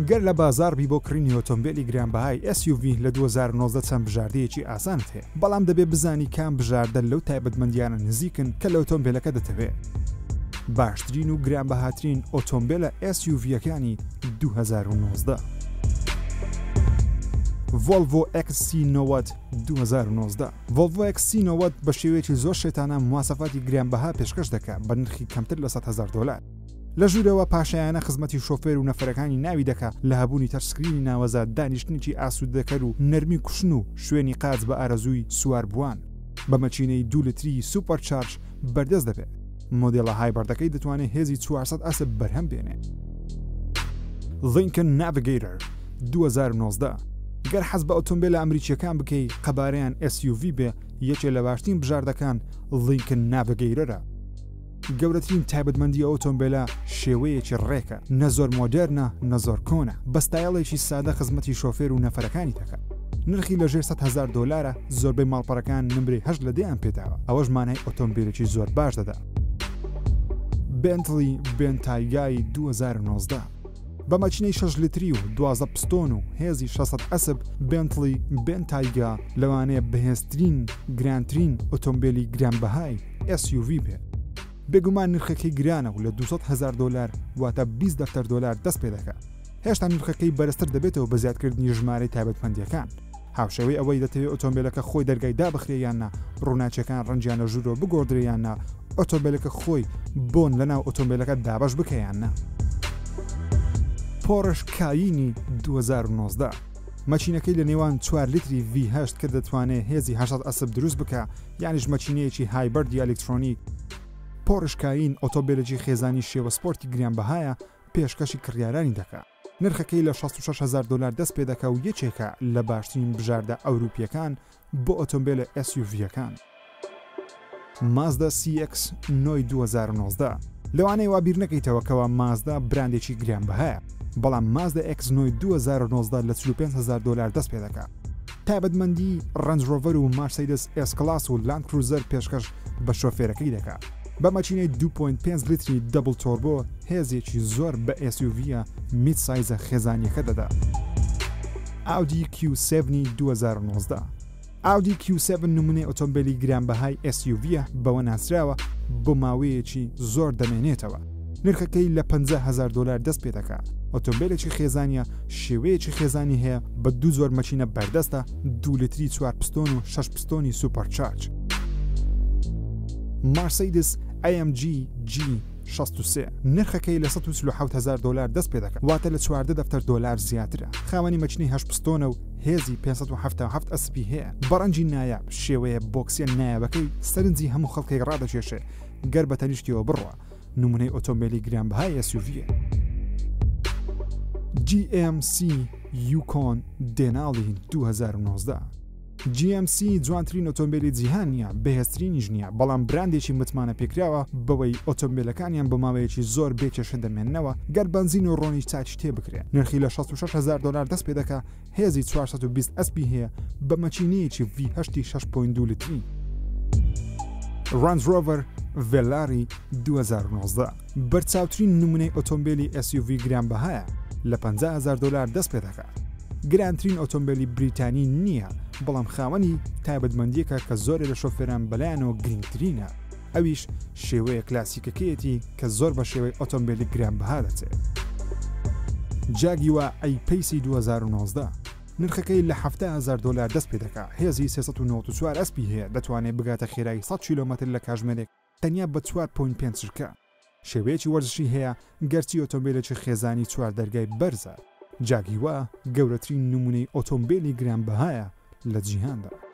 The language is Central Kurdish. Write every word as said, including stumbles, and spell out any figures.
گەر لە بازاربی بۆ کڕینی ئۆتۆمبیلی گرانبەهای ئەس یو وی لە دوو هەزار و نۆزدە چەند بژاردەیەکی ئاسانت هەیە، بەڵام دەبێت بزانی کام بژاردە لەو تایبەتمەندیانە نزیکن کە لە ئۆتۆمبیلەکە دەتەوێت. باشترین و گرانبەهاترین ئۆتۆمبیلە ئەس یو ویەکانی دوو هەزار و نۆزدە. ڤۆڵڤۆ ئێکس سی نۆڤەت دوو هەزار و نۆزدە. ڤۆڵڤۆ ئێکس سی نۆڤەت بە شێوەیەکی زۆر شێتانە مواسەفاتی گرانبەها پێشکەش دەکات بە نرخی کەمتر لە سەد هەزار دۆلار. لە ژوورەوە پاشایانە خزمەتی شۆفێر و نەفەرەکانی ناوی دەکات لە هەبوونی تەچسکرینی ناوەزە، دانیشتنیی ئاسوودەکەر و نەرمی کوشن و شوێنی قاچ بە ئارەزووی سوار بووان بە مەچینەی دوو لتری سوپەرچارج بەردەست دەبێت. مۆدێڵە هایبەردەکەی دەتوانێت هێزی چوارسەد ئەسب بەرهەم بێنێ. لینکن ناڤیگەیتەر دوو هەزار و نۆزدە. گەر حەز بە ئۆتۆمبیلە ئەمریکیەکان بکەی قەبارەیان ئەس یو وی بێ، یەکێ لە باشترین بژاردەکان لینکن ناڤیگەیتەرە. گەورەترین تایبەتمەندی ئۆتۆمبیلە شێوەیەکی ڕێکە، نە زۆر مۆدێرنە نە زۆر کۆنە، بە ستایڵێکی سادە خزمەتی شۆفێر و نەفەرەکانی دەکات. نرخی لەژێر سەد هەزار دۆلارە، زۆربەی ماڵپەڕەکان نمرەی هەشت لە دەیان پێداوە، ئەوەش مانای ئۆتۆمبیلێکی زۆر باش دەدا. بنتلی بێنتایگای دوو هەزار و نۆزدە. بە مەچینەی شەش لتری و دوازدە پستۆن و هێزی شەشسەد ئەسب، بنتلی بێنتایگا لەوانەیە بەهێزترین گرانترین ئۆتۆمبیلی گرانبەهای ئەس یو وی بێت. بێگومان نرخەکەی گرانە و لە دووسەد هەزار دۆلار واتە بیست دەفتەر دۆلار دەست پێ دەکات. هێشتا نرخەکەی بەرزتر دەبێتەوە بە زیادکردنی ژمارەی تایبەتمەندیەکان. هاوشەوەی ئەوەی دەتەوێت ئۆتۆمبیلەکە خۆی دەرگای دابخرێ یاننا، ڕووناچەکان ڕەنجیانە ژوورۆ بگۆدرێ یاننا، ئۆتۆمبیلەکە خۆی بۆن لەناو ئۆتۆمبیلەکە دابش بکەیاننا. پۆرش کایینی دوو هەزار و نۆزدە. مەچینەکەی لە نێوان چوار لتری ڤی هەشت کە دەتوانێت هێزی هەشت ئەسب دروست بکە، یانیش مەچینەیەکی هایبەردی ئەلکترۆنیک. پۆرش کاین ئۆتۆمبیلێکی خێزانی شێوە سپۆرتی گرانبەهایە، پێشکەشی کڕیارانی دەکات. نرخەکەی لە شەست و شەش هەزار دۆلار دەست پێ دەکات و یەکێکە لە باشترین بژاردە ئەوروپیەکان بۆ ئۆتۆمبیلە ئەس یو ویەکان. مازدا سی ئێکس نۆی دوو هەزار و نۆزدە. لەوانەیە وا بیر نەکەیتەوە کەوا مازدا براندێکی گرانبەهایە، بەڵام مازدا ئێکس نۆی دوو هەزار و نۆزدە لە چل و پێنج هەزار دۆلار دەست پێ دەکات. تایبەتمەندی ڕەنج ڕۆڤەر و مارسیدس ئێس کلاس و لاند کروزەر پێشکەش بە شۆفێرەکەی دەکات. بە مەچینەی دوو پۆینت پێنج لتری دەبڵ تۆربۆ، هێزێکی زۆر بە ئێس یو ویە میت سایزە خێزانیەکە دەدا. ئاودی کیو سێڤن دوو هەزار و نۆزدە. ئاودی کیو سێڤن نمونەی ئۆتۆمبیلی گرانبەهای ئێس یو ویە، بەوە ناسراوە بۆ ماوەیەکی زۆر دەمێنێتەوە. نرخەکەی لە پەنجا هەزار دۆلار دەست پێ دەکات. ئۆتۆمبیلێکی خێزانیە، شێوەیەکی خێزانی هەیە، بە دوو زۆر مەچینە بەردەستە، دوو لتری چوار پستۆن و شەش پستۆنی سوپەرچارج. مارسیدس ئەی ئەم جی جی شەست و سێ. نرخەکەی لە سەد و چل و حەوت هەزار دۆلار دەست پێ دەکات، واتە لە چواردە دەفتەر دۆلار زیاترە. خاوەنی مەچینەی هەشت پستۆنە و هێزی پێنجسەد و هەفتاد و هەفت ئەسپی هەیە. بەڕەنجی نایاب، شێوەیە بۆکسیە نایابەکەی سەرنجی هەموو خەڵکی ڕادەکێشێ، گەر بە تەنیشتیەوە بڕوە. نمونەی ئۆتۆمبیلی گرانبەهای ئێس یو ویە. جی ئێم سی یوکۆن دێناڵی دوو هەزار و نۆزدە. جی ئێم سی جوانترین ئۆتۆمبیلی جیهانیە، بەهێزترینیش نییە، بەڵام براندێکی متمانە پێکراوە بەوەی ئۆتۆمبیلەکانیان بە ماوەیەکی زۆر بێکێشە دەمێننەوە، گەر بەنزین و ڕۆنی چاچی تێ بکرێت. نرخی لە شەست و شەش هەزار دۆلار دەست پێ دەکات، هێزی چوارسەد و بیست ئەسپی هەیە، بە مەچینەیەکی ڤی هەشت شەش پۆینت دوو لتری. رانج ڕۆڤەر ڤێلاری دوو هەزار و نۆزدە. بەرچاوترین نمونەی ئۆتۆمبیلی ئەس یو وی گرانبەهایە، لە پەنجا هەزار دۆلار دەست پێ دەکات. گرانترین ئۆتۆمبیلی بریتانی نییە، بەڵام خاوەنی تایبەتمەندیەکە کە زۆرێک لە شۆفێران بەلایەنەوە گرنگترینە، ئەویش شێوەیە کلاسیکەکەیەتی کە زۆر بە شێوەی ئۆتۆمبیلی گرانبەها دەچێت. جاگیوا ئەی پیسی دوو هەزار و نۆزدە. نرخەکەی لە هەفتە هەزار دۆلار دەست پێ دەکات، هێزی سێسەد و نۆڤەت و چوار ئەسپی هەیە، دەتوانێت بگاتە خێرایی سەد کیلۆمەتر لە کاتژمێرێک تەنیا بە چوار پۆینت پێنج شکە. شێوەیەکی وەرزشی هەیە، گەرچی ئۆتۆمبیلێکی خێزانی چوار دەرگای بەرزە. جاگیوا گەورەترین نمونەی ئۆتۆمبیلی گرانبەهایە لە جیهاندا.